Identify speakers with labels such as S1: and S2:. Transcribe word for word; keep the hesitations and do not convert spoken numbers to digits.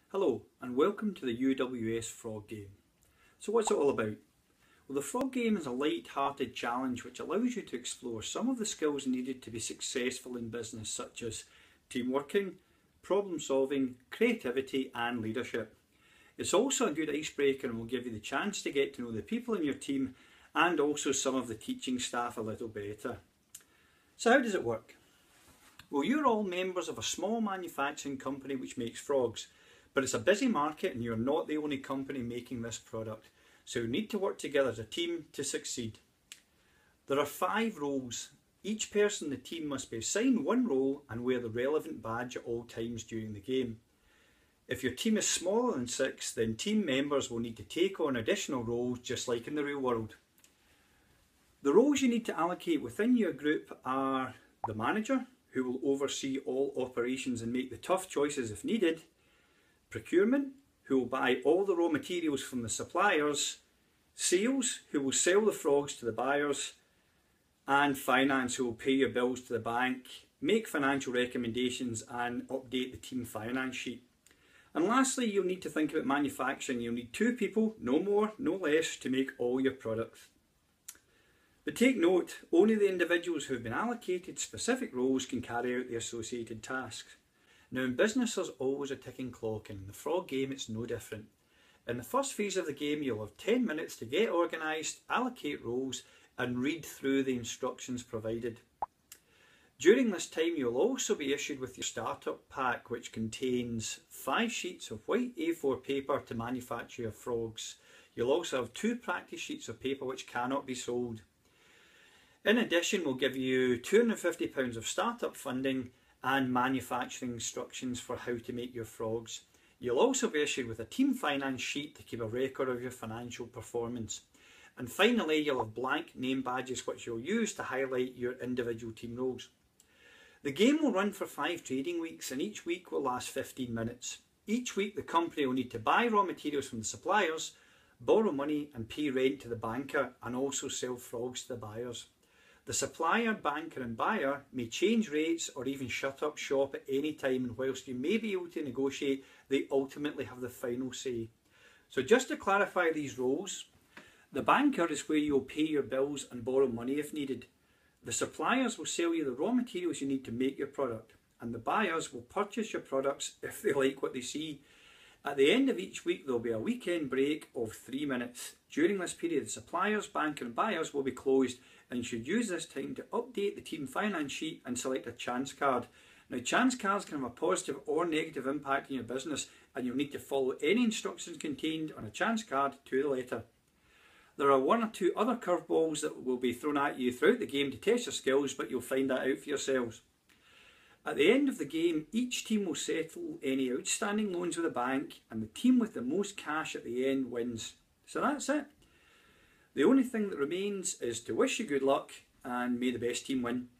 S1: Hello and welcome to the U W S Frog Game. So what's it all about? Well, the Frog Game is a light-hearted challenge which allows you to explore some of the skills needed to be successful in business, such as team working, problem solving, creativity and leadership. It's also a good icebreaker and will give you the chance to get to know the people in your team and also some of the teaching staff a little better. So how does it work? Well, you're all members of a small manufacturing company which makes frogs. But it's a busy market and you're not the only company making this product, so you need to work together as a team to succeed. There are five roles. Each person in the team must be assigned one role and wear the relevant badge at all times during the game. If your team is smaller than six, then team members will need to take on additional roles just like in the real world. The roles you need to allocate within your group are the manager, who will oversee all operations and make the tough choices if needed, procurement, who will buy all the raw materials from the suppliers, sales, who will sell the frogs to the buyers, and finance, who will pay your bills to the bank, make financial recommendations and update the team finance sheet. And lastly, you'll need to think about manufacturing. You'll need two people, no more, no less, to make all your products. But take note, only the individuals who have been allocated specific roles can carry out the associated tasks. Now in business there's always a ticking clock, and in the Frog Game it's no different. In the first phase of the game you'll have ten minutes to get organised, allocate roles and read through the instructions provided. During this time you'll also be issued with your startup pack, which contains five sheets of white A four paper to manufacture your frogs. You'll also have two practice sheets of paper which cannot be sold. In addition, we'll give you two hundred and fifty pounds of startup funding and manufacturing instructions for how to make your frogs. You'll also be issued with a team finance sheet to keep a record of your financial performance. And finally, you'll have blank name badges which you'll use to highlight your individual team roles. The game will run for five trading weeks and each week will last fifteen minutes. Each week the company will need to buy raw materials from the suppliers, borrow money and pay rent to the banker, and also sell frogs to the buyers. The supplier, banker and buyer may change rates or even shut up shop at any time, and whilst you may be able to negotiate, they ultimately have the final say. So just to clarify these roles, the banker is where you'll pay your bills and borrow money if needed. The suppliers will sell you the raw materials you need to make your product, and the buyers will purchase your products if they like what they see. At the end of each week there will be a weekend break of three minutes. During this period the suppliers, banker and buyers will be closed, and you should use this time to update the team finance sheet and select a chance card. Now chance cards can have a positive or negative impact on your business, and you'll need to follow any instructions contained on a chance card to the letter. There are one or two other curveballs that will be thrown at you throughout the game to test your skills, but you'll find that out for yourselves. At the end of the game, each team will settle any outstanding loans with the bank, and the team with the most cash at the end wins. So that's it. The only thing that remains is to wish you good luck and may the best team win.